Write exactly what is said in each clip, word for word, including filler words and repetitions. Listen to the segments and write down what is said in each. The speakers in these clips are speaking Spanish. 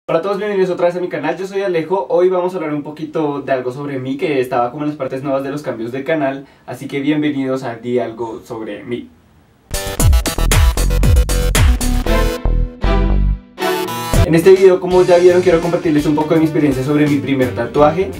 Hola a todos, bienvenidos otra vez a mi canal, yo soy Alejo. Hoy vamos a hablar un poquito de algo sobre mí, que estaba como en las partes nuevas de los cambios de canal. Así que bienvenidos a Di Algo Sobre Mí. En este video, como ya vieron, quiero compartirles un poco de mi experiencia sobre mi primer tatuaje.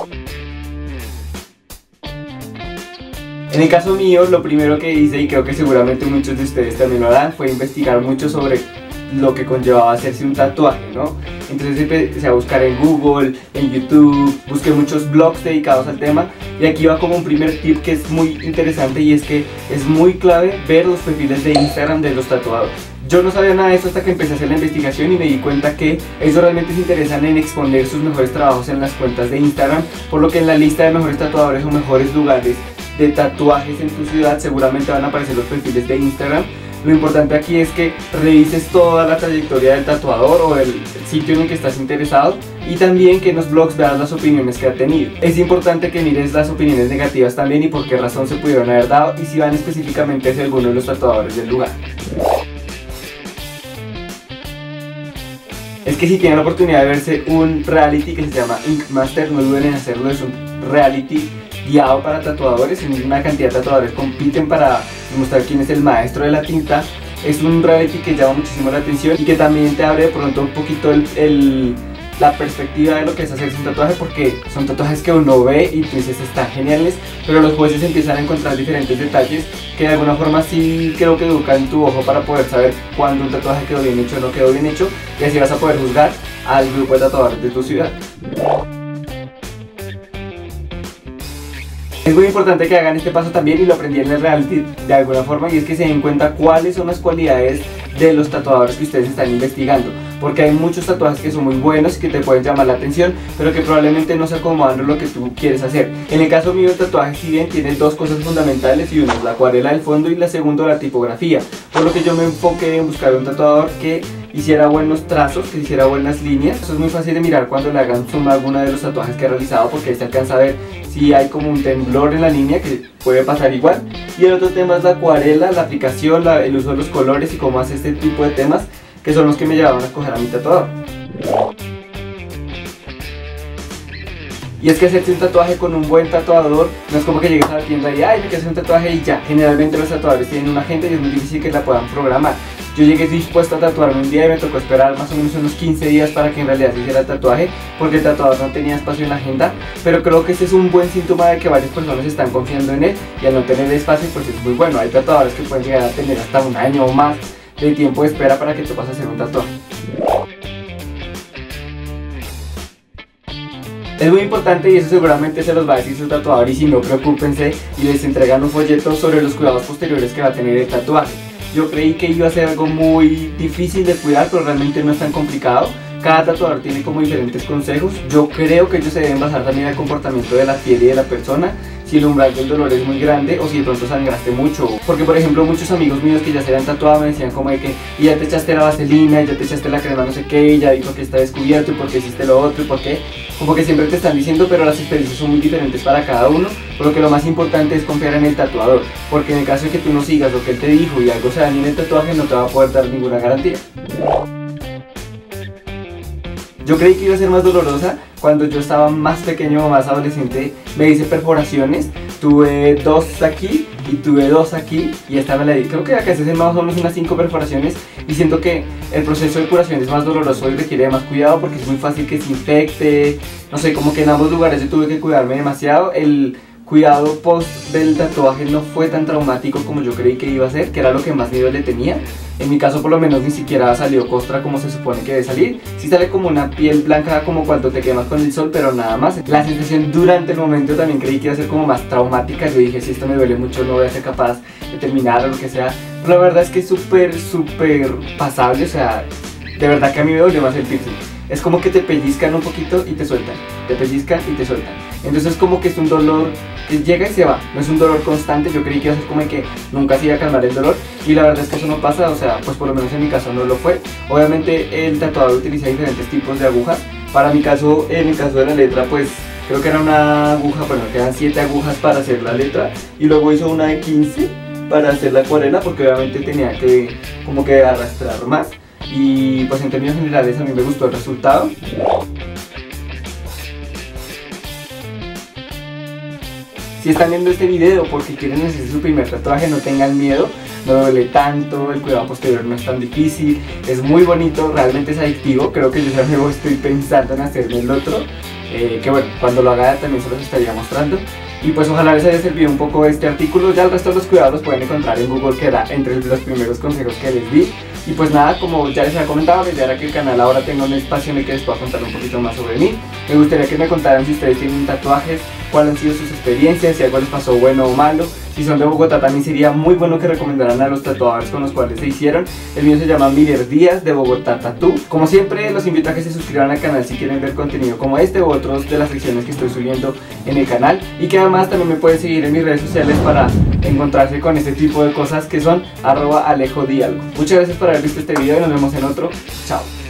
En el caso mío, lo primero que hice, y creo que seguramente muchos de ustedes también lo harán, fue investigar mucho sobre lo que conllevaba hacerse un tatuaje, ¿no? Entonces empecé a buscar en Google, en YouTube, busqué muchos blogs dedicados al tema, y aquí va como un primer tip que es muy interesante, y es que es muy clave ver los perfiles de Instagram de los tatuadores. Yo no sabía nada de esto hasta que empecé a hacer la investigación y me di cuenta que ellos realmente se interesan en exponer sus mejores trabajos en las cuentas de Instagram, por lo que en la lista de mejores tatuadores o mejores lugares de tatuajes en tu ciudad seguramente van a aparecer los perfiles de Instagram. Lo importante aquí es que revises toda la trayectoria del tatuador o del sitio en el que estás interesado, y también que en los blogs veas las opiniones que ha tenido. Es importante que mires las opiniones negativas también y por qué razón se pudieron haber dado, y si van específicamente hacia alguno de los tatuadores del lugar. Es que si tienen la oportunidad de verse un reality que se llama Ink Master, no duden en hacerlo. Es un reality guiado para tatuadores, en una cantidad de tatuadores compiten para demostrar quién es el maestro de la tinta. Es un reality que llama muchísimo la atención y que también te abre de pronto un poquito el, el, la perspectiva de lo que es hacerse un tatuaje, porque son tatuajes que uno ve y tú dices están geniales, pero los jueces empiezan a encontrar diferentes detalles que de alguna forma sí creo que educan tu ojo para poder saber cuándo un tatuaje quedó bien hecho o no quedó bien hecho, y así vas a poder juzgar al grupo de tatuadores de tu ciudad. Es muy importante que hagan este paso también, y lo aprendí en el reality de alguna forma, y es que se den cuenta cuáles son las cualidades de los tatuadores que ustedes están investigando, porque hay muchos tatuajes que son muy buenos y que te pueden llamar la atención, pero que probablemente no se acomodan a lo que tú quieres hacer. En el caso mío, el tatuaje, si bien tiene dos cosas fundamentales, y una es la acuarela del fondo y la segunda la tipografía, por lo que yo me enfoqué en buscar un tatuador que hiciera buenos trazos, que hiciera buenas líneas. Eso es muy fácil de mirar cuando le hagan zoom a alguno de los tatuajes que he realizado, porque ahí se alcanza a ver si hay como un temblor en la línea, que puede pasar igual. Y el otro tema es la acuarela, la aplicación, la, el uso de los colores y cómo hace este tipo de temas, que son los que me llevaban a escoger a mi tatuador. Y es que hacerse un tatuaje con un buen tatuador no es como que llegues a la tienda y ay, me quiero hacer un tatuaje y ya. Generalmente los tatuadores tienen una agenda y es muy difícil que la puedan programar. Yo llegué dispuesto a tatuarme un día y me tocó esperar más o menos unos quince días para que en realidad se hiciera el tatuaje, porque el tatuador no tenía espacio en la agenda. Pero creo que este es un buen síntoma de que varias personas están confiando en él, y al no tener espacio pues es muy bueno. Hay tatuadores que pueden llegar a tener hasta un año o más de tiempo de espera para que te pases a hacer un tatuaje. Es muy importante, y eso seguramente se los va a decir su tatuador, y si no, preocúpense y les entregan un folleto sobre los cuidados posteriores que va a tener el tatuaje. Yo creí que iba a ser algo muy difícil de cuidar, pero realmente no es tan complicado. Cada tatuador tiene como diferentes consejos. Yo creo que ellos se deben basar también en el comportamiento de la piel y de la persona, si el umbral del dolor es muy grande o si de pronto sangraste mucho. Porque por ejemplo muchos amigos míos que ya se habían tatuado me decían como de que y ya te echaste la vaselina, y ya te echaste la crema no sé qué, y ya dijo que está descubierto, y por qué hiciste lo otro, y por qué. Como que siempre te están diciendo, pero las experiencias son muy diferentes para cada uno, por lo que lo más importante es confiar en el tatuador, porque en el caso de que tú no sigas lo que él te dijo y algo se dañe en el tatuaje, no te va a poder dar ninguna garantía. Yo creí que iba a ser más dolorosa. Cuando yo estaba más pequeño o más adolescente me hice perforaciones, tuve dos aquí y tuve dos aquí, y esta me la di, creo que acá se hacen más o menos unas cinco perforaciones, y siento que el proceso de curación es más doloroso y requiere más cuidado porque es muy fácil que se infecte, no sé, como que en ambos lugares yo tuve que cuidarme demasiado. El cuidado post del tatuaje no fue tan traumático como yo creí que iba a ser, que era lo que más miedo le tenía. En mi caso por lo menos ni siquiera salió costra como se supone que debe salir. Sí sale como una piel blanca como cuando te quemas con el sol, pero nada más. La sensación durante el momento también creí que iba a ser como más traumática. Yo dije, si esto me duele mucho no voy a ser capaz de terminar o lo que sea. Pero la verdad es que es súper, súper pasable, o sea, de verdad que a mí me dolió más el piercing. Es como que te pellizcan un poquito y te sueltan, te pellizcan y te sueltan. Entonces como que es un dolor que llega y se va, no es un dolor constante. Yo creí que iba a ser como que nunca se iba a calmar el dolor, y la verdad es que eso no pasa, o sea, pues por lo menos en mi caso no lo fue. Obviamente el tatuador utiliza diferentes tipos de agujas. Para mi caso, en el caso de la letra, pues creo que era una aguja, bueno, quedan siete agujas para hacer la letra, y luego hizo una de quince para hacer la acuarela, porque obviamente tenía que como que arrastrar más. y pues en términos generales a mí me gustó el resultado. Si están viendo este video porque quieren hacer su primer tatuaje, no tengan miedo, no duele tanto, el cuidado posterior no es tan difícil, es muy bonito, realmente es adictivo. Creo que yo ya me estoy pensando en hacerme el otro, eh, que bueno, cuando lo haga también se los estaría mostrando. Y pues ojalá les haya servido un poco este artículo. Ya el resto de los cuidados los pueden encontrar en Google, que era entre los primeros consejos que les di. Y pues nada, como ya les había comentado, la idea era que el canal ahora tenga un espacio en el que les pueda contar un poquito más sobre mí. Me gustaría que me contaran si ustedes tienen tatuajes, cuáles han sido sus experiencias, si algo les pasó bueno o malo. Si son de Bogotá también sería muy bueno que recomendaran a los tatuadores con los cuales se hicieron. El mío se llama Miller Díaz de Bogotá Tattoo. Como siempre, los invito a que se suscriban al canal si quieren ver contenido como este u otros de las secciones que estoy subiendo en el canal, y que además también me pueden seguir en mis redes sociales para encontrarse con este tipo de cosas, que son arroba alejodialgo. Muchas gracias por haber visto este video y nos vemos en otro. Chao.